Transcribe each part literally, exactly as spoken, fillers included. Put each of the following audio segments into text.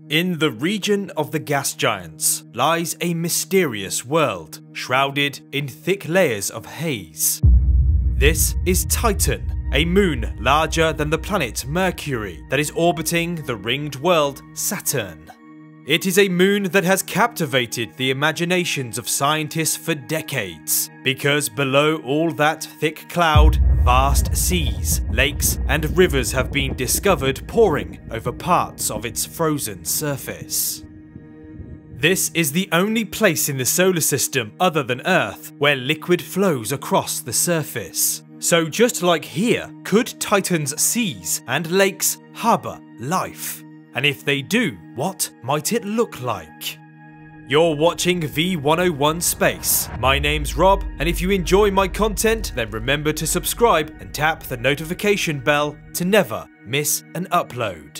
In the region of the gas giants lies a mysterious world, shrouded in thick layers of haze. This is Titan, a moon larger than the planet Mercury that is orbiting the ringed world Saturn. It is a moon that has captivated the imaginations of scientists for decades, because below all that thick cloud, vast seas, lakes and rivers have been discovered pouring over parts of its frozen surface. This is the only place in the solar system other than Earth where liquid flows across the surface. So just like here, could Titan's seas and lakes harbour life? And if they do, what might it look like? You're watching V one oh one Space. My name's Rob, and if you enjoy my content, then remember to subscribe and tap the notification bell to never miss an upload.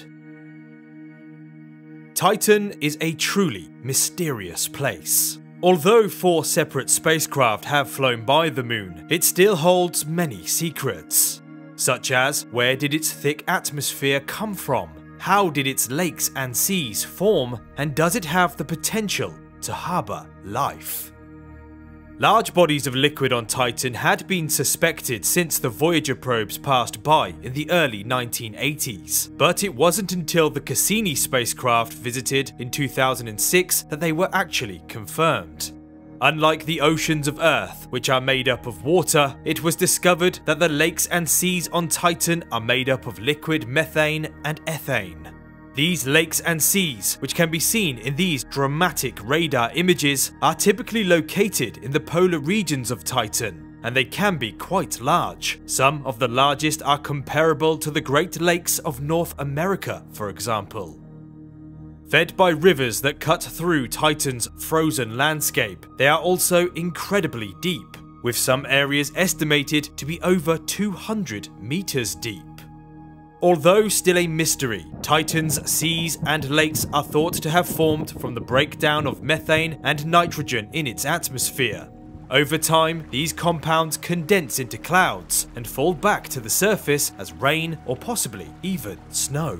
Titan is a truly mysterious place. Although four separate spacecraft have flown by the moon, it still holds many secrets. Such as, where did its thick atmosphere come from? How did its lakes and seas form, and does it have the potential to harbour life? Large bodies of liquid on Titan had been suspected since the Voyager probes passed by in the early nineteen eighties, but it wasn't until the Cassini spacecraft visited in two thousand six that they were actually confirmed. Unlike the oceans of Earth, which are made up of water, it was discovered that the lakes and seas on Titan are made up of liquid methane and ethane. These lakes and seas, which can be seen in these dramatic radar images, are typically located in the polar regions of Titan, and they can be quite large. Some of the largest are comparable to the Great Lakes of North America, for example. Fed by rivers that cut through Titan's frozen landscape, they are also incredibly deep, with some areas estimated to be over two hundred meters deep. Although still a mystery, Titan's seas and lakes are thought to have formed from the breakdown of methane and nitrogen in its atmosphere. Over time, these compounds condense into clouds and fall back to the surface as rain or possibly even snow.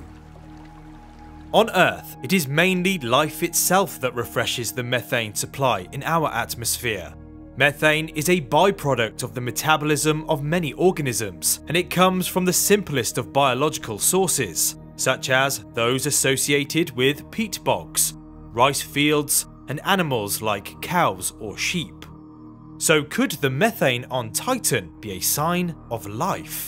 On Earth, it is mainly life itself that refreshes the methane supply in our atmosphere. Methane is a byproduct of the metabolism of many organisms, and it comes from the simplest of biological sources, such as those associated with peat bogs, rice fields, and animals like cows or sheep. So could the methane on Titan be a sign of life?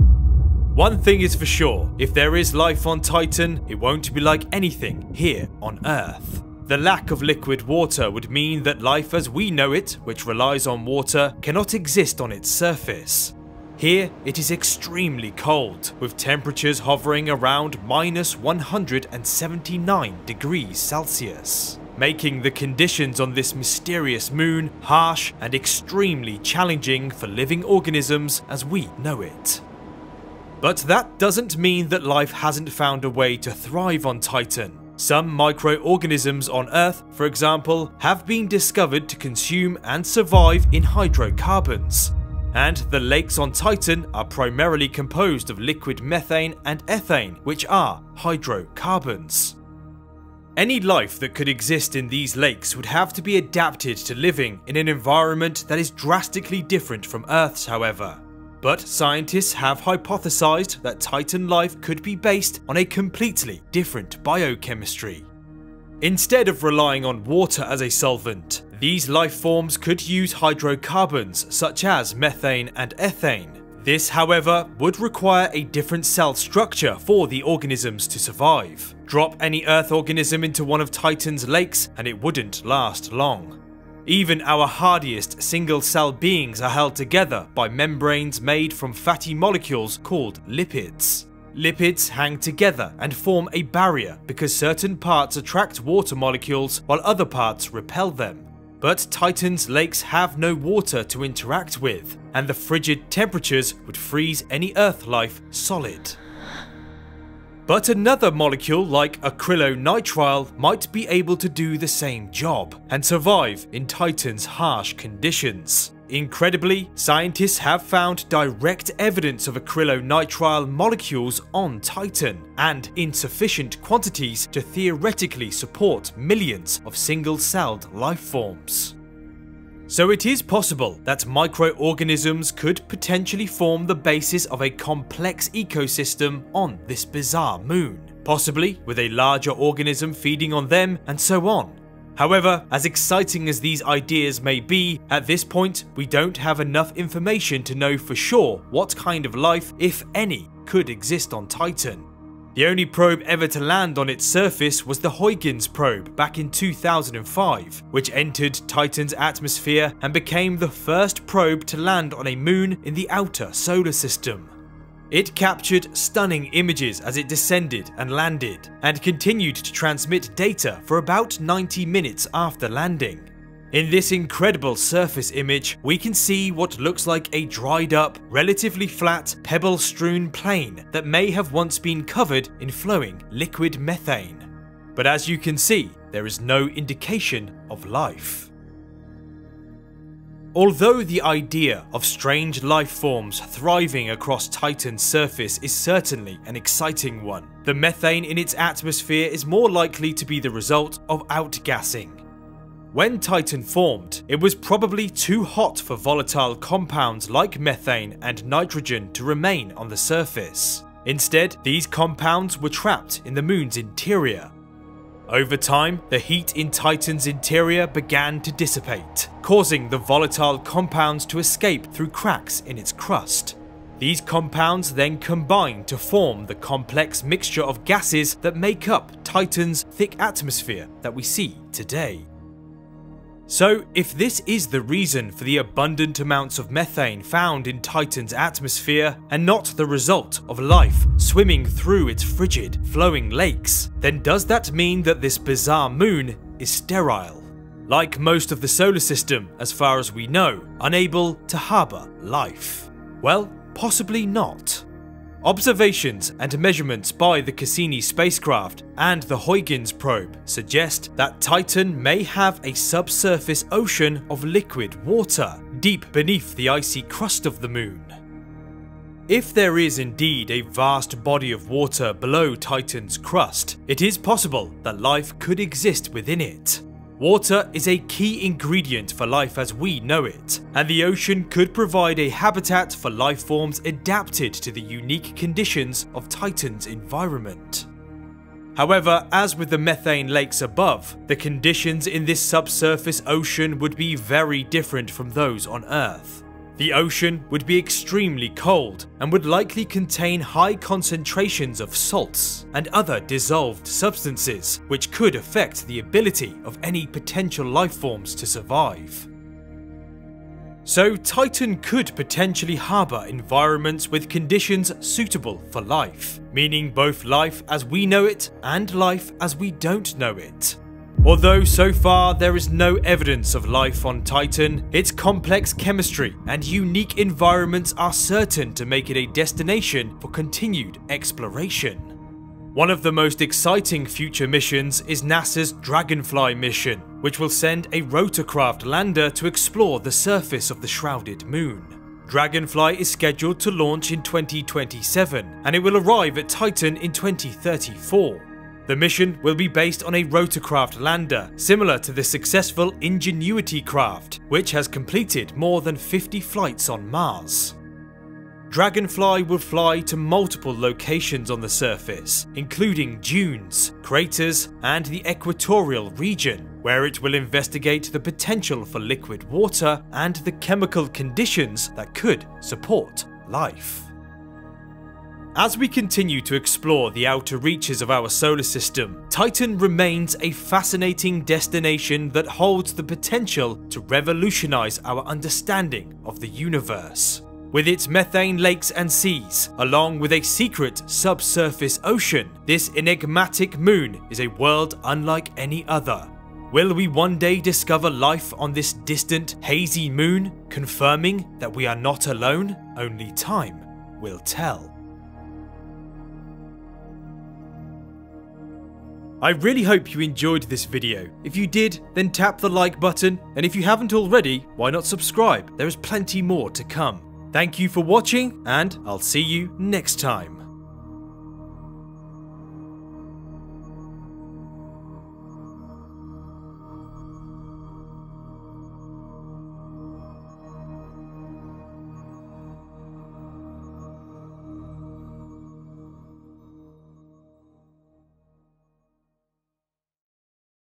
One thing is for sure, if there is life on Titan, it won't be like anything here on Earth. The lack of liquid water would mean that life as we know it, which relies on water, cannot exist on its surface. Here, it is extremely cold, with temperatures hovering around minus one hundred seventy-nine degrees Celsius, making the conditions on this mysterious moon harsh and extremely challenging for living organisms as we know it. But that doesn't mean that life hasn't found a way to thrive on Titan. Some microorganisms on Earth, for example, have been discovered to consume and survive in hydrocarbons. And the lakes on Titan are primarily composed of liquid methane and ethane, which are hydrocarbons. Any life that could exist in these lakes would have to be adapted to living in an environment that is drastically different from Earth's, however. But scientists have hypothesized that Titan life could be based on a completely different biochemistry. Instead of relying on water as a solvent, these life forms could use hydrocarbons such as methane and ethane. This, however, would require a different cell structure for the organisms to survive. Drop any Earth organism into one of Titan's lakes and it wouldn't last long. Even our hardiest single-cell beings are held together by membranes made from fatty molecules called lipids. Lipids hang together and form a barrier because certain parts attract water molecules while other parts repel them. But Titan's lakes have no water to interact with, and the frigid temperatures would freeze any Earth life solid. But another molecule like acrylonitrile might be able to do the same job and survive in Titan's harsh conditions. Incredibly, scientists have found direct evidence of acrylonitrile molecules on Titan, and in sufficient quantities to theoretically support millions of single-celled life forms. So it is possible that microorganisms could potentially form the basis of a complex ecosystem on this bizarre moon, possibly with a larger organism feeding on them and so on. However, as exciting as these ideas may be, at this point we don't have enough information to know for sure what kind of life, if any, could exist on Titan. The only probe ever to land on its surface was the Huygens probe back in two thousand five, which entered Titan's atmosphere and became the first probe to land on a moon in the outer solar system. It captured stunning images as it descended and landed, and continued to transmit data for about ninety minutes after landing. In this incredible surface image, we can see what looks like a dried up, relatively flat, pebble-strewn plain that may have once been covered in flowing liquid methane. But as you can see, there is no indication of life. Although the idea of strange life forms thriving across Titan's surface is certainly an exciting one, the methane in its atmosphere is more likely to be the result of outgassing. When Titan formed, it was probably too hot for volatile compounds like methane and nitrogen to remain on the surface. Instead, these compounds were trapped in the moon's interior. Over time, the heat in Titan's interior began to dissipate, causing the volatile compounds to escape through cracks in its crust. These compounds then combine to form the complex mixture of gases that make up Titan's thick atmosphere that we see today. So, if this is the reason for the abundant amounts of methane found in Titan's atmosphere, and not the result of life swimming through its frigid, flowing lakes, then does that mean that this bizarre moon is sterile? Like most of the solar system, as far as we know, unable to harbour life? Well, possibly not. Observations and measurements by the Cassini spacecraft and the Huygens probe suggest that Titan may have a subsurface ocean of liquid water deep beneath the icy crust of the moon. If there is indeed a vast body of water below Titan's crust, it is possible that life could exist within it. Water is a key ingredient for life as we know it, and the ocean could provide a habitat for life forms adapted to the unique conditions of Titan's environment. However, as with the methane lakes above, the conditions in this subsurface ocean would be very different from those on Earth. The ocean would be extremely cold and would likely contain high concentrations of salts and other dissolved substances, which could affect the ability of any potential life forms to survive. So Titan could potentially harbour environments with conditions suitable for life, meaning both life as we know it and life as we don't know it. Although so far there is no evidence of life on Titan, its complex chemistry and unique environments are certain to make it a destination for continued exploration. One of the most exciting future missions is NASA's Dragonfly mission, which will send a rotorcraft lander to explore the surface of the shrouded moon. Dragonfly is scheduled to launch in twenty twenty-seven, and it will arrive at Titan in twenty thirty-four. The mission will be based on a rotorcraft lander, similar to the successful Ingenuity craft, which has completed more than fifty flights on Mars. Dragonfly will fly to multiple locations on the surface, including dunes, craters, and the equatorial region, where it will investigate the potential for liquid water and the chemical conditions that could support life. As we continue to explore the outer reaches of our solar system, Titan remains a fascinating destination that holds the potential to revolutionize our understanding of the universe. With its methane lakes and seas, along with a secret subsurface ocean, this enigmatic moon is a world unlike any other. Will we one day discover life on this distant, hazy moon, confirming that we are not alone? Only time will tell. I really hope you enjoyed this video. If you did, then tap the like button, and if you haven't already, why not subscribe? There is plenty more to come. Thank you for watching, and I'll see you next time.